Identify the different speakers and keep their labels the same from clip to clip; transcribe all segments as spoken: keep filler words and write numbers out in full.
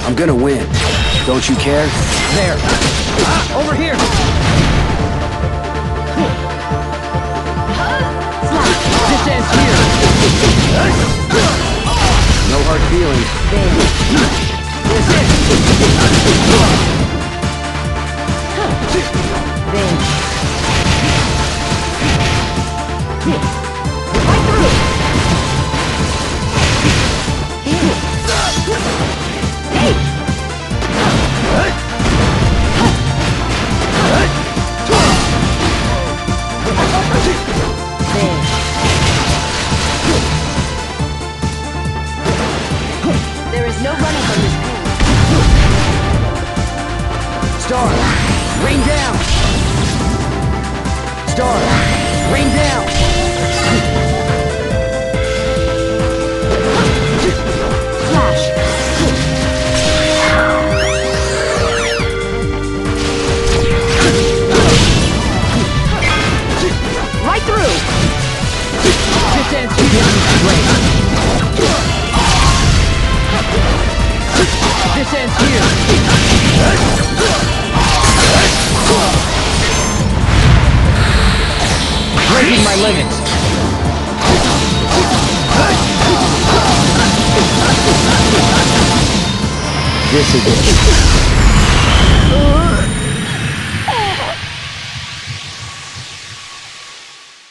Speaker 1: I'm gonna win. Don't you care?
Speaker 2: There. Ah, over here. This ends here.
Speaker 1: No hard feelings.
Speaker 2: This is.
Speaker 3: There is no running from this pain.
Speaker 2: Star, rain down. Star, rain down.
Speaker 3: Flash. Right through.
Speaker 2: This ends here. This ends here. Breaking my limits.
Speaker 1: This is it.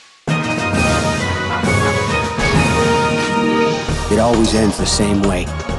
Speaker 1: It always ends the same way.